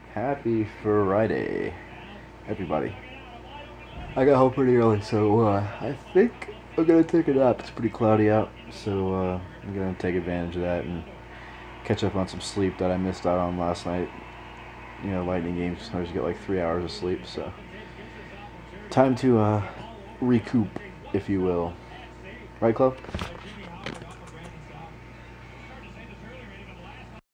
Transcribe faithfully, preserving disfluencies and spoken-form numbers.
Happy Friday, everybody. I got home pretty early, so uh, I think I'm gonna take a nap. It's pretty cloudy out, so uh, I'm gonna take advantage of that and catch up on some sleep that I missed out on last night. You know, Lightning games, I just get like three hours of sleep, so time to uh, recoup, if you will. Right, Chloe?